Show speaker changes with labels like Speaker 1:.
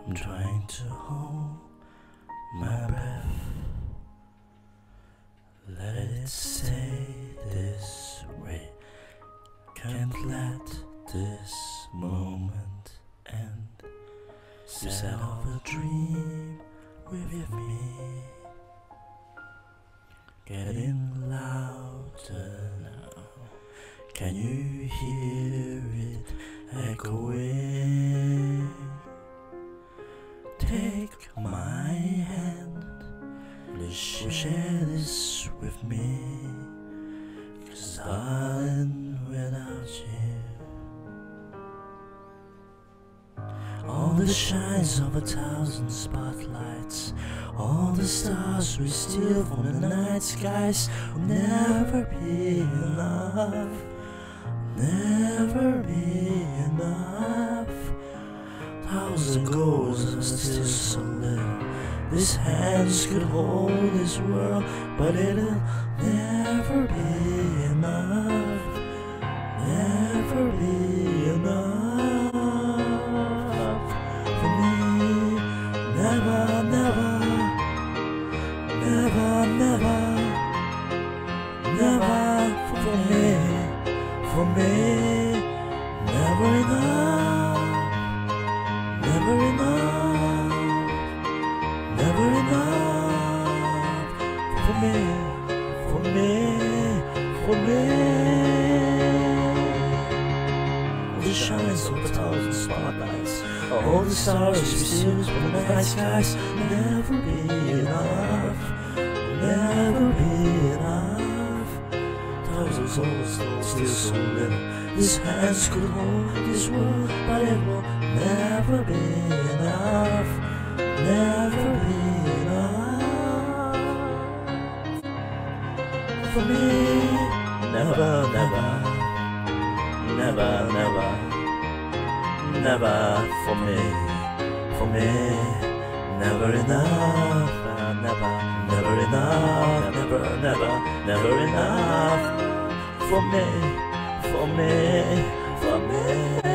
Speaker 1: I'm trying to hold my breath. Let it stay this way. Can't let this moment end. Set off a dream with me. Getting louder now. Can you hear it echoing? Take my hand, please share this with me. 'Cause darling, without you, all the shines of 1,000 spotlights, all the stars we steal from the night skies will never be enough, never be enough. 1,000 goals are still so little. These hands could hold this world, but it'll never be enough, never be enough for me. Never, never, never, never, never for me, for me. Never enough, never enough, never enough for me, for me, for me. The shines of 1,000 spotlights, all the stars we steal from the night skies, never be enough, never be enough. 1,000 souls still so little. These hands could hold this world, but it will never be enough, never be enough for me. Never, never, never, never, never for me, for me. Never enough, never, never enough, never, never, never enough for me, for me, for me.